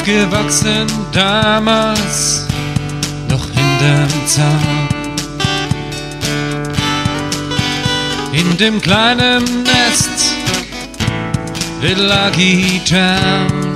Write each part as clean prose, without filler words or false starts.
gewachsen damals noch hinterm Zaun. In dem kleinen Nest Little Lucky Town.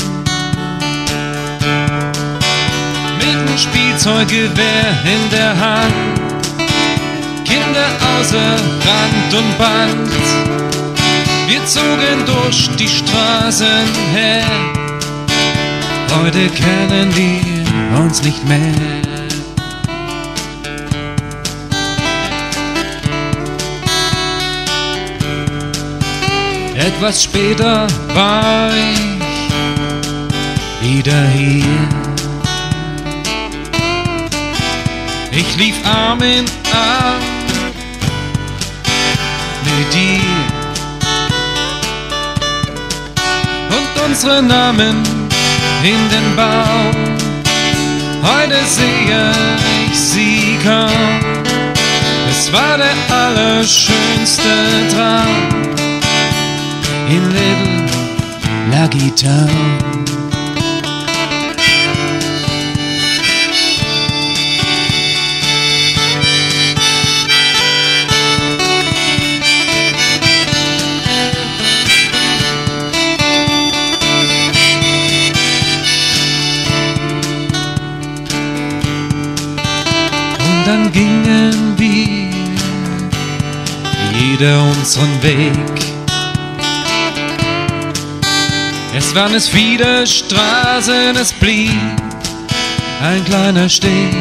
Mit dem Spielzeuggewehr in der Hand, Kinder außer Rand und Band. Wir zogen durch die Straßen her, heute kennen wir uns nicht mehr. Etwas später war ich wieder hier. Ich lief Arm in Arm mit dir und unsere Namen in den Baum. Heute sehe ich sie kaum. Es war der allerschönste Traum in Little Lucky Town. Und dann gingen wir jeder unseren Weg. Es waren es viele Straßen, es blieb ein kleiner Steg.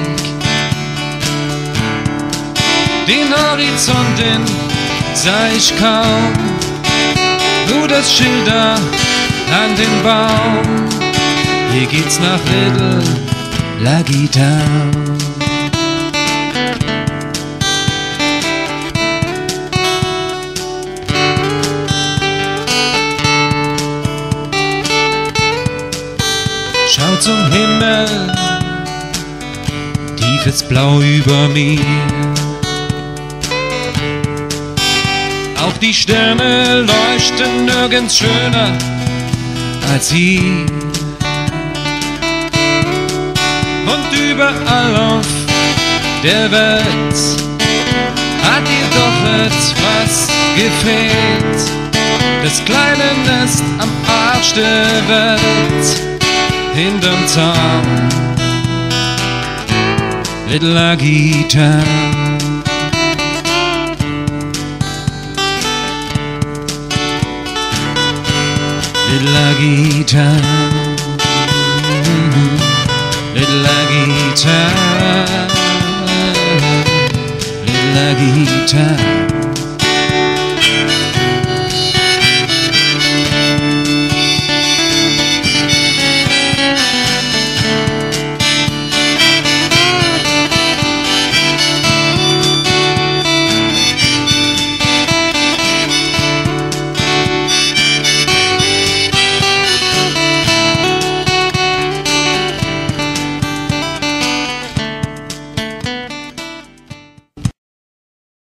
Den Horizont, den sah ich kaum, nur das Schild da an dem Baum. Hier geht's nach Little Lucky Town. Schau zum Himmel, tiefes Blau über mir. Auch die Sterne leuchten nirgends schöner als hier. Und überall auf der Welt hat dir doch etwas gefehlt. Das kleine Nest am Arsch der Welt, hinterm Zaun, Little Lucky Town. Little Lucky Town, Little Lucky Town, Little Lucky Town.